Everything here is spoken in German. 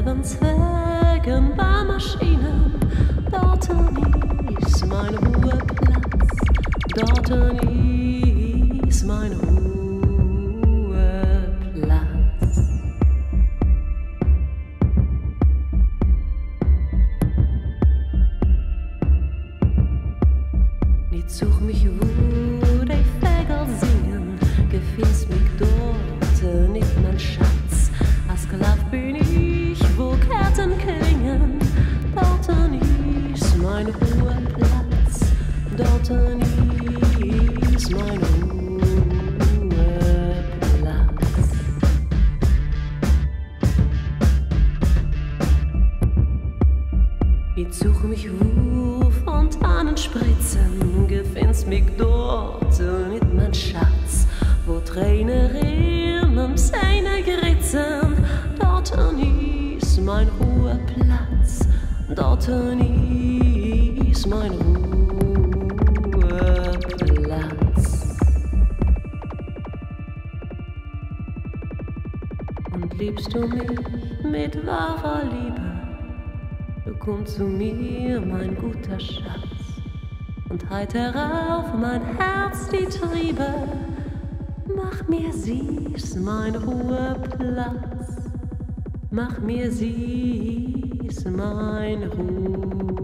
Lebens wegen Maschinen. Dort ist mein Ruheplatz, dort ist mein Ruheplatz. Nicht such mich, wo die Vögel singen, gefällt mich dort nicht mein Schatz. Als Sklav bin ich, wo Ketten klingen, dort ist mein Ruheplatz, dort ist mein Ruheplatz. Ich such mich, wo Fontanen spritzen, gefällt mich dort nicht mein Schatz, wo Tränen rinnen, Zähne gritzen, dort ist mein Ruheplatz, dort ist mein Ruheplatz. Und liebst du mich mit wahrer Liebe, so komm zu mir, mein guter Schatz, und heiter auf mein Herz die Triebe. Mach mir süß mein Ruheplatz, mach mir süß mein Ruheplatz.